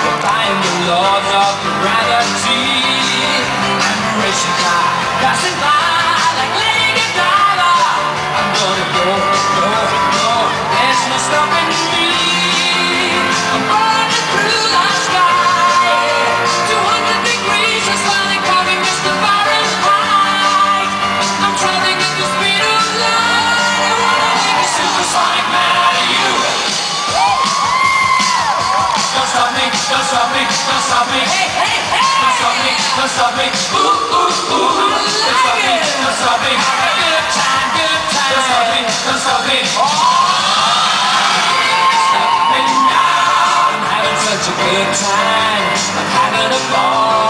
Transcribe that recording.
defying the laws of gravity. Admiration fly, passing by like Lady Gaga. I'm gonna go, go, go. There's no stopping me. I'm burning through the sky. 200 degrees is finally coming, Mr. Fahrenheit. I'm traveling at the speed of light. I wanna make a supersonic man out of you. Don't stop me, don't stop me, don't stop me. Hey, hey, hey. Don't stop me, don't stop me. Ooh, ooh, ooh. Don't stop me, don't stop me. Good time, good time. Don't stop me, don't stop me. Oh, stop me now. I'm having such a good time. I'm having a ball.